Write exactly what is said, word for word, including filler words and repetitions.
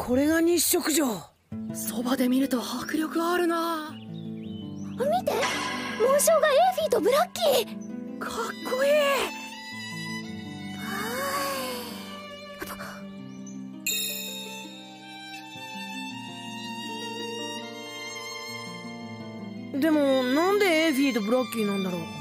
これが日食城。 そばで見ると迫力あるな。 見て、紋章がエーフィーとブラッキー。 かっこいい。でもなんでエーフィーとブラッキーなんだろう。